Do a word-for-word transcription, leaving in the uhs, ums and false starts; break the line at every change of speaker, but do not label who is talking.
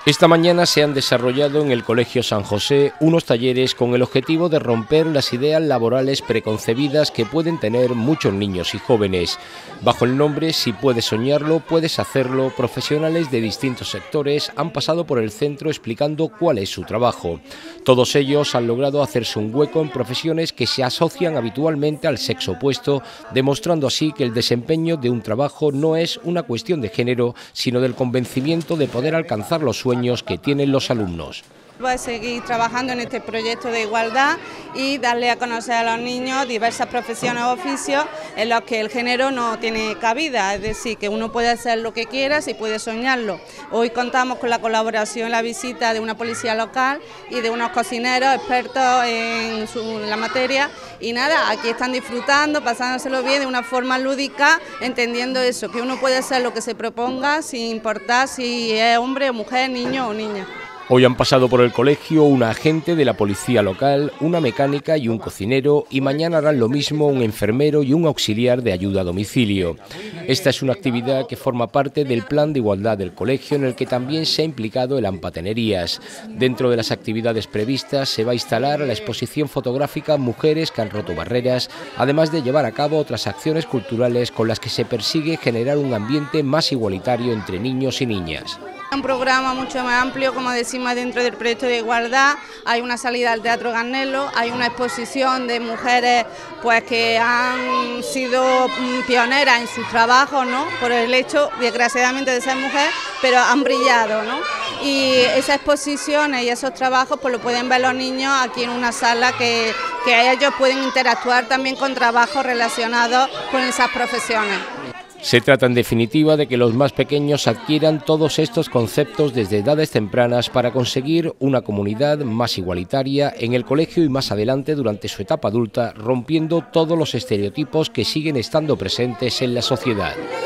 Esta mañana se han desarrollado en el Colegio San José unos talleres con el objetivo de romper las ideas laborales preconcebidas que pueden tener muchos niños y jóvenes. Bajo el nombre Si puedes soñarlo, puedes hacerlo, profesionales de distintos sectores han pasado por el centro explicando cuál es su trabajo. Todos ellos han logrado hacerse un hueco en profesiones que se asocian habitualmente al sexo opuesto, demostrando así que el desempeño de un trabajo no es una cuestión de género, sino del convencimiento de poder alcanzar los sueños que tienen los alumnos.
Voy a seguir trabajando en este proyecto de igualdad y darle a conocer a los niños diversas profesiones o oficios en los que el género no tiene cabida, es decir, que uno puede hacer lo que quiera si puede soñarlo. Hoy contamos con la colaboración, la visita de una policía local y de unos cocineros expertos en, su, en la materia, y nada, aquí están disfrutando, pasándoselo bien de una forma lúdica, entendiendo eso, que uno puede hacer lo que se proponga sin importar si es hombre o mujer, niño o niña.
Hoy han pasado por el colegio una agente de la policía local, una mecánica y un cocinero, y mañana harán lo mismo un enfermero y un auxiliar de ayuda a domicilio. Esta es una actividad que forma parte del plan de igualdad del colegio, en el que también se ha implicado el AMPA Tenerías. Dentro de las actividades previstas se va a instalar la exposición fotográfica Mujeres que han roto barreras, además de llevar a cabo otras acciones culturales con las que se persigue generar un ambiente más igualitario entre niños y niñas.
Un programa mucho más amplio, como decimos, dentro del proyecto de igualdad. Hay una salida al Teatro Garnelo, hay una exposición de mujeres pues que han sido pioneras en sus trabajos, ¿no? Por el hecho, desgraciadamente, de ser mujer, pero han brillado, ¿no? Y esas exposiciones y esos trabajos pues lo pueden ver los niños aquí en una sala que, que ellos pueden interactuar también con trabajos relacionados con esas profesiones.
Se trata en definitiva de que los más pequeños adquieran todos estos conceptos desde edades tempranas para conseguir una comunidad más igualitaria en el colegio y más adelante durante su etapa adulta, rompiendo todos los estereotipos que siguen estando presentes en la sociedad.